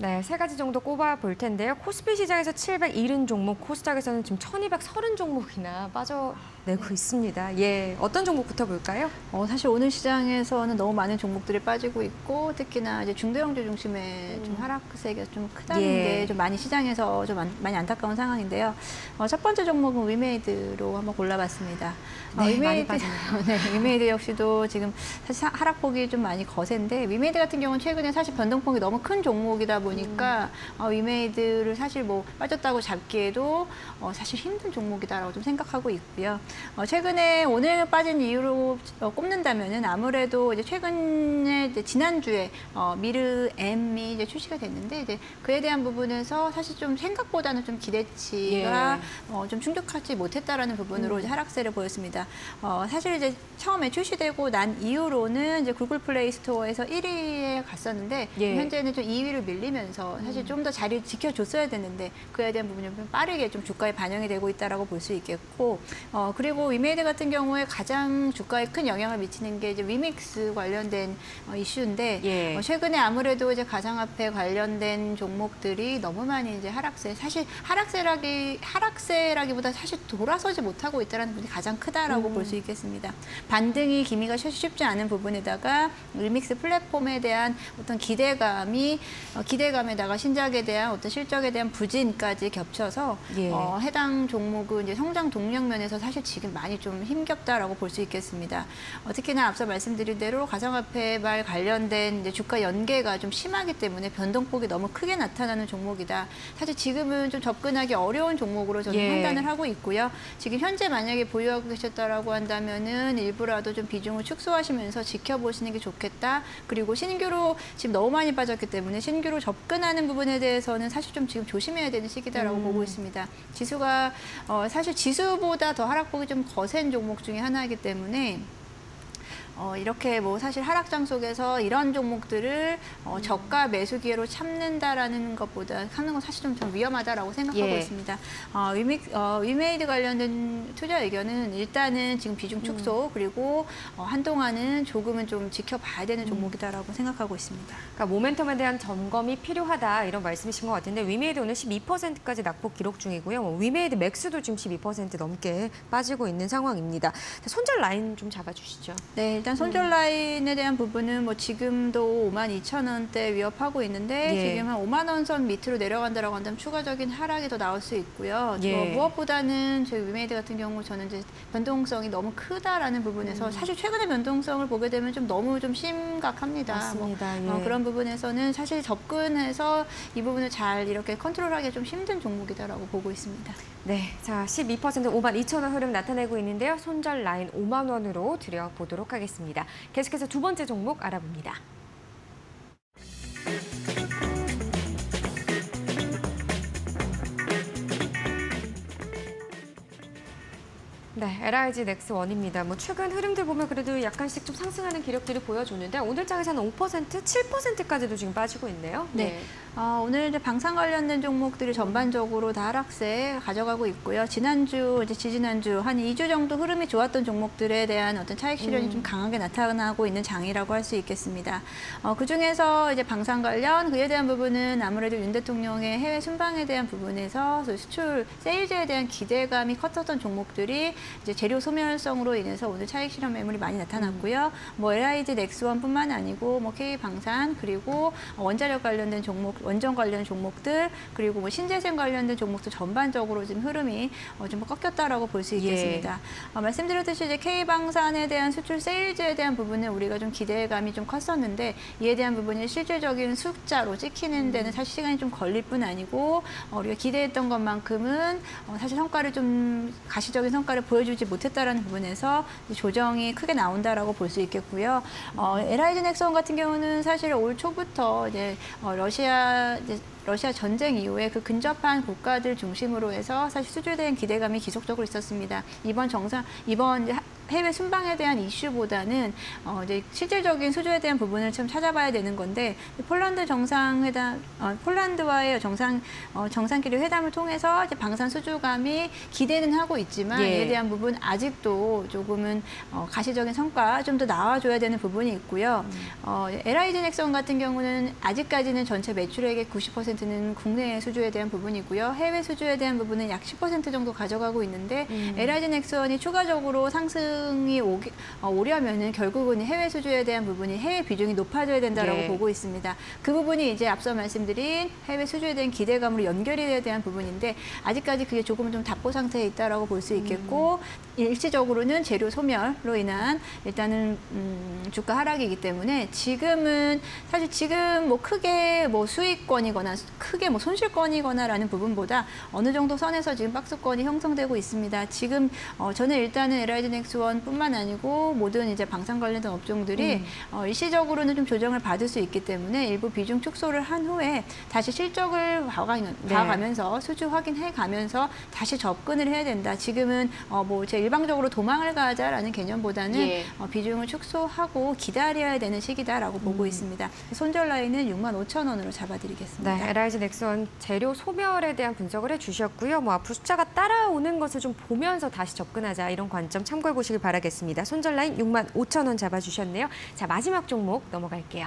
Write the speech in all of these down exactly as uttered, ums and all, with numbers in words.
네, 세 가지 정도 꼽아볼 텐데요. 코스피 시장에서 칠백칠십 종목, 코스닥에서는 지금 천이백삼십 종목이나 빠져내고 네. 있습니다. 예, 어떤 종목부터 볼까요? 어, 사실 오늘 시장에서는 너무 많은 종목들이 빠지고 있고 특히나 이제 중소형주 중심의 음. 좀 하락세가 좀 크다는 예. 게 좀 많이 시장에서 좀 안, 많이 안타까운 상황인데요. 어, 첫 번째 종목은 위메이드로 한번 골라봤습니다. 네, 어, 위메이드, 많이 빠지네요. 네, 위메이드 역시도 지금 사실 하락폭이 좀 많이 거센데 위메이드 같은 경우는 최근에 사실 변동폭이 너무 큰 종목이다 보니까 음. 어, 위메이드를 사실 뭐 빠졌다고 잡기에도 어, 사실 힘든 종목이다라고 좀 생각하고 있고요. 어, 최근에 오늘 빠진 이유로 어, 꼽는다면은 아무래도 이제 최근에 이제 지난주에 어, 미르 M이 이제 출시가 됐는데 이제 그에 대한 부분에서 사실 좀 생각보다는 좀 기대치가 예. 어, 좀 충족하지 못했다라는 부분으로 음. 이제 하락세를 보였습니다. 어, 사실 이제 처음에 출시되고 난 이후로는 이제 구글 플레이 스토어에서 일 위에 갔었는데 예. 현재는 좀 이 위로 밀리면서 사실 좀 더 자리를 지켜줬어야 되는데 그에 대한 부분이 좀 빠르게 좀 주가에 반영이 되고 있다라고 볼 수 있겠고 어, 그리고 위메이드 같은 경우에 가장 주가에 큰 영향을 미치는 게 이제 위믹스 관련된 어, 이슈인데 예. 어, 최근에 아무래도 이제 가상화폐 관련된 종목들이 너무 많이 이제 하락세 사실 하락세라기 하락세라기보다 사실 돌아서지 못하고 있다는 부분이 가장 크다라고 음. 볼 수 있겠습니다. 반등이 기미가 쉽지 않은 부분에다가 위믹스 플랫폼에 대한 어떤 기대감이 어, 기대감에다가 신작에 대한 어떤 실적에 대한 부진까지 겹쳐서 예. 어, 해당 종목은 이제 성장 동력 면에서 사실 지금 많이 좀 힘겹다라고 볼 수 있겠습니다. 어, 특히나 앞서 말씀드린 대로 가상화폐발 관련된 이제 주가 연계가 좀 심하기 때문에 변동폭이 너무 크게 나타나는 종목이다. 사실 지금은 좀 접근하기 어려운 종목으로 저는 예. 판단을 하고 있고요. 지금 현재 만약에 보유하고 계셨다라고 한다면은 일부라도 좀 비중을 축소하시면서 지켜보시는 게 좋겠다. 그리고 신규로 지금 너무 많이 빠졌기 때문에 신규로 접근하는 부분에 대해서는 사실 좀 지금 조심해야 되는 시기다라고 음. 보고 있습니다. 지수가 어, 사실 지수보다 더 하락폭이 좀 거센 종목 중에 하나이기 때문에 어, 이렇게 뭐 사실 하락장 속에서 이런 종목들을 어, 음. 저가 매수 기회로 참는다라는 것보다 하는 건 사실 좀, 좀 위험하다라고 생각하고 예. 있습니다. 어, 위미, 어, 위메이드 관련된 투자 의견은 일단은 지금 비중 축소 음. 그리고 어, 한동안은 조금은 좀 지켜봐야 되는 종목이다라고 음. 생각하고 있습니다. 그러니까 모멘텀에 대한 점검이 필요하다 이런 말씀이신 것 같은데 위메이드 오늘 십이 퍼센트까지 낙폭 기록 중이고요. 뭐 위메이드 맥스도 지금 십이 퍼센트 넘게 빠지고 있는 상황입니다. 손절 라인 좀 잡아주시죠. 네. 일단 손절 라인에 대한 부분은 뭐 지금도 오만 이천 원대 위협하고 있는데 예. 지금 한 오만 원 선 밑으로 내려간다라고 한다면 추가적인 하락이 더 나올 수 있고요. 예. 무엇보다는 저희 위메이드 같은 경우 저는 이제 변동성이 너무 크다라는 부분에서 음. 사실 최근에 변동성을 보게 되면 좀 너무 좀 심각합니다. 맞습니다. 뭐, 예. 어, 그런 부분에서는 사실 접근해서 이 부분을 잘 이렇게 컨트롤하기 좀 힘든 종목이다라고 보고 있습니다. 네, 자 십이 퍼센트 오만 이천 원 흐름 나타내고 있는데요. 손절 라인 오만 원으로 들여보도록 하겠습니다. 계속해서 두 번째 종목 알아봅니다. 네, 엘아이지 넥스원입니다. 뭐 최근 흐름들 보면 그래도 약간씩 좀 상승하는 기력들이 보여줬는데 오늘 장에서는 오 퍼센트, 칠 퍼센트까지도 지금 빠지고 있네요. 네. 네. 어, 오늘 이제 방산 관련된 종목들이 전반적으로 다 하락세 가져가고 있고요. 지난주, 이제 지지난주 한 이 주 정도 흐름이 좋았던 종목들에 대한 어떤 차익 실현이 음. 좀 강하게 나타나고 있는 장이라고 할 수 있겠습니다. 어, 그 중에서 이제 방산 관련 그에 대한 부분은 아무래도 윤 대통령의 해외 순방에 대한 부분에서 수출 세일즈에 대한 기대감이 컸었던 종목들이 이제 재료 소멸성으로 인해서 오늘 차익 실현 매물이 많이 나타났고요. 음. 뭐 엘아이지 넥스원뿐만 아니고 뭐 K방산 그리고 원자력 관련된 종목, 원전 관련 종목들 그리고 뭐 신재생 관련된 종목들 전반적으로 지금 흐름이 어, 좀 꺾였다라고 볼 수 있겠습니다. 예. 어, 말씀드렸듯이 이제 K방산에 대한 수출 세일즈에 대한 부분은 우리가 좀 기대감이 좀 컸었는데 이에 대한 부분이 실질적인 숫자로 찍히는 데는 사실 시간이 좀 걸릴 뿐 아니고 어, 우리가 기대했던 것만큼은 어, 사실 성과를 좀 가시적인 성과를 보여주지 못했다라는 부분에서 조정이 크게 나온다라고 볼 수 있겠고요. 어, 엘아이지 넥스원 같은 경우는 사실 올 초부터 이제 어, 러시아 이제 러시아 전쟁 이후에 그 근접한 국가들 중심으로 해서 사실 수주에 대한 기대감이 지속적으로 있었습니다. 이번 정상 이번 이제 해외 순방에 대한 이슈보다는 어, 이제 실질적인 수주에 대한 부분을 좀 찾아봐야 되는 건데 폴란드 정상회담, 어, 폴란드와의 정상 어, 정상끼리 회담을 통해서 이제 방산 수주감이 기대는 하고 있지만 예. 이에 대한 부분 아직도 조금은 어, 가시적인 성과 좀 더 나와줘야 되는 부분이 있고요. 음. 어, 엘아이지 넥슨 같은 경우는 아직까지는 전체 매출액의 구십 퍼센트는 국내 수주에 대한 부분이고요. 해외 수주에 대한 부분은 약 십 퍼센트 정도 가져가고 있는데 음. 엘아이지 넥슨이 추가적으로 상승이 오기, 어, 오려면은 결국은 해외 수주에 대한 부분이 해외 비중이 높아져야 된다라고 예. 보고 있습니다. 그 부분이 이제 앞서 말씀드린 해외 수주에 대한 기대감으로 연결이 돼야 대한 부분인데 아직까지 그게 조금은 좀 답보 상태에 있다라고 볼 수 있겠고 음. 일시적으로는 재료 소멸로 인한 일단은 음, 주가 하락이기 때문에 지금은 사실 지금 뭐 크게 뭐 수익권이거나 크게 뭐 손실권이거나라는 부분보다 어느 정도 선에서 지금 박스권이 형성되고 있습니다. 지금 어, 저는 일단은 엘아이지 넥스원뿐만 아니고 모든 이제 방산 관련된 업종들이 음. 어, 일시적으로는 좀 조정을 받을 수 있기 때문에 일부 비중 축소를 한 후에 다시 실적을 봐가면, 네. 봐가면서 수주 확인해 가면서 다시 접근을 해야 된다. 지금은 어, 뭐 제 일방적으로 도망을 가자라는 개념보다는 예. 어, 비중을 축소하고 기다려야 되는 시기다라고 음. 보고 있습니다. 손절 라인은 육만 오천 원으로 잡아드리겠습니다. 네, 엘아이지 넥슨 재료 소멸에 대한 분석을 해주셨고요. 뭐 앞으로 숫자가 따라오는 것을 좀 보면서 다시 접근하자 이런 관점 참고해 보시길 바라겠습니다. 손절 라인 육만 오천 원 잡아주셨네요. 자, 마지막 종목 넘어갈게요.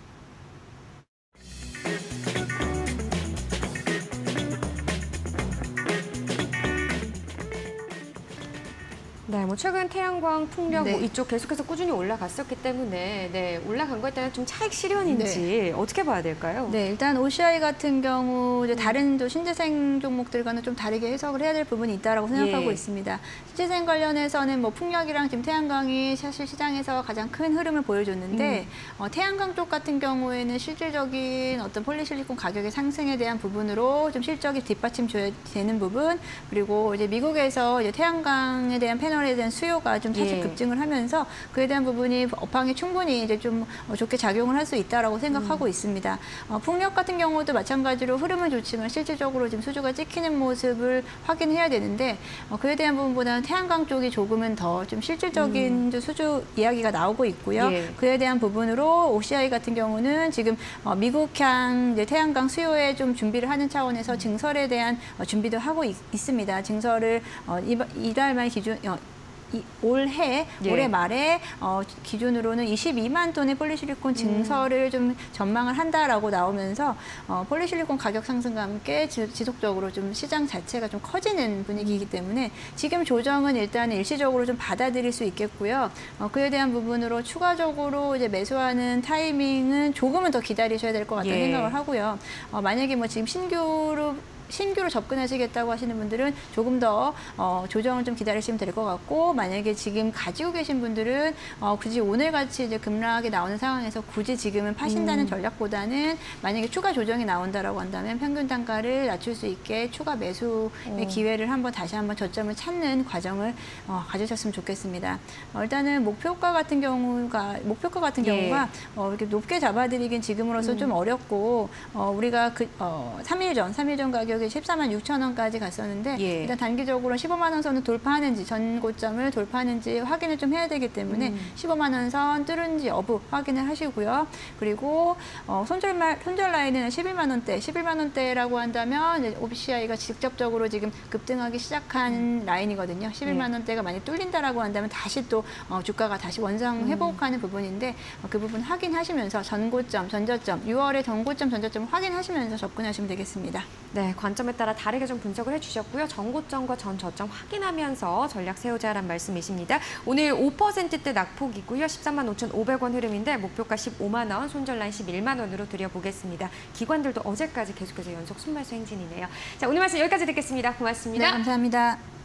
네, 뭐 최근 태양광, 풍력 네. 뭐 이쪽 계속해서 꾸준히 올라갔었기 때문에 네, 올라간 거에 따른 좀 차익 실현인지 어떻게 봐야 될까요? 네, 일단 오씨아이 같은 경우 이제 다른 또 신재생 종목들과는 좀 다르게 해석을 해야 될 부분이 있다라고 생각하고 예. 있습니다. 신재생 관련해서는 뭐 풍력이랑 지금 태양광이 사실 시장에서 가장 큰 흐름을 보여줬는데 음. 어, 태양광 쪽 같은 경우에는 실질적인 어떤 폴리실리콘 가격의 상승에 대한 부분으로 좀 실적이 뒷받침 되는 부분 그리고 이제 미국에서 이제 태양광에 대한 패널 에 대한 수요가 좀 사실 예. 급증을 하면서 그에 대한 부분이 업황에 충분히 이제 좀 좋게 작용을 할 수 있다라고 생각하고 음. 있습니다. 어, 풍력 같은 경우도 마찬가지로 흐름은 좋지만 실질적으로 지금 수주가 찍히는 모습을 확인해야 되는데 어, 그에 대한 부분보다는 태양광 쪽이 조금은 더 좀 실질적인 음. 수주 이야기가 나오고 있고요. 예. 그에 대한 부분으로 오씨아이 같은 경우는 지금 어, 미국향 이제 태양광 수요에 좀 준비를 하는 차원에서 증설에 대한 어, 준비도 하고 있, 있습니다. 증설을 어, 이달 말 기준 어, 이, 올해 예. 올해 말에 어, 기준으로는 이십이만 톤의 폴리실리콘 증설을 음. 좀 전망을 한다라고 나오면서 어, 폴리실리콘 가격 상승과 함께 지, 지속적으로 좀 시장 자체가 좀 커지는 분위기이기 때문에 지금 조정은 일단 일시적으로 좀 받아들일 수 있겠고요. 어, 그에 대한 부분으로 추가적으로 이제 매수하는 타이밍은 조금은 더 기다리셔야 될 것 같다는 예. 생각을 하고요. 어, 만약에 뭐 지금 신규로 신규로 접근하시겠다고 하시는 분들은 조금 더 어, 조정을 좀 기다리시면 될 것 같고 만약에 지금 가지고 계신 분들은 어, 굳이 오늘같이 이제 급락이 나오는 상황에서 굳이 지금은 파신다는 음. 전략보다는 만약에 추가 조정이 나온다라고 한다면 평균 단가를 낮출 수 있게 추가 매수의 어. 기회를 한번 다시 한번 저점을 찾는 과정을 어, 가지셨으면 좋겠습니다. 어, 일단은 목표가 같은 경우가 목표가 같은 예. 경우가 어, 이렇게 높게 잡아드리긴 지금으로서 음. 좀 어렵고 어, 우리가 그 어, 삼 일 전, 삼 일 전 가격 십사만 육천 원까지 갔었는데 예. 일단 단기적으로 십오만 원 선을 돌파하는지 전 고점을 돌파하는지 확인을 좀 해야 되기 때문에 음. 십오만 원 선 뚫은지 여부 확인을 하시고요. 그리고 어, 손절, 손절 라인은 십일만 원대, 십일만 원대라고 한다면 오씨아이가 직접적으로 지금 급등하기 시작한 음. 라인이거든요. 십일만 원대가 많이 뚫린다라고 한다면 다시 또 어, 주가가 다시 원상 회복하는 음. 부분인데 어, 그 부분 확인하시면서 전고점, 전저점, 유월의 전고점, 전저점 확인하시면서 접근하시면 되겠습니다. 네, 관점에 따라 다르게 좀 분석을 해주셨고요. 전고점과 전저점 확인하면서 전략 세우자란 말씀이십니다. 오늘 오 퍼센트대 낙폭이고요. 십삼만 오천오백 원 흐름인데 목표가 십오만 원, 손절 라인 십일만 원으로 드려보겠습니다. 기관들도 어제까지 계속해서 연속 순매수 행진이네요. 자, 오늘 말씀 여기까지 듣겠습니다. 고맙습니다. 네, 감사합니다.